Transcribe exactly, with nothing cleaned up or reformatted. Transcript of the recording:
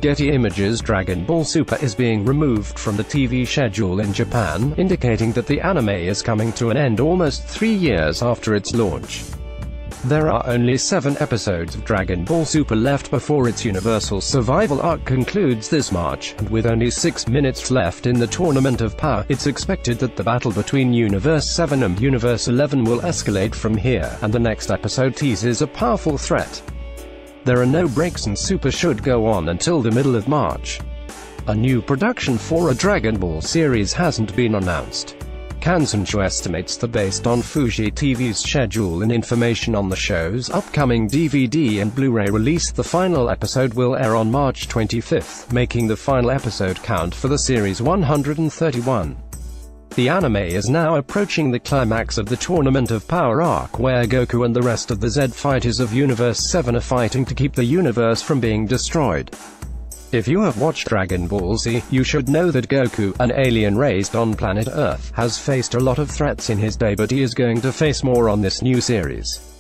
Getty Images. Dragon Ball Super is being removed from the T V schedule in Japan, indicating that the anime is coming to an end almost three years after its launch. There are only seven episodes of Dragon Ball Super left before its Universal Survival arc concludes this March, and with only six minutes left in the Tournament of Power, it's expected that the battle between Universe seven and Universe eleven will escalate from here, and the next episode teases a powerful threat. There are no breaks and Super should go on until the middle of March. A new production for a Dragon Ball series hasn't been announced. Kanzenshu estimates that based on Fuji T V's schedule and information on the show's upcoming D V D and Blu-ray release, the final episode will air on March twenty-fifth, making the final episode count for the series one hundred thirty-one. The anime is now approaching the climax of the Tournament of Power arc, where Goku and the rest of the Z fighters of Universe seven are fighting to keep the universe from being destroyed. If you have watched Dragon Ball Z, you should know that Goku, an alien raised on planet Earth, has faced a lot of threats in his day, but he is going to face more on this new series.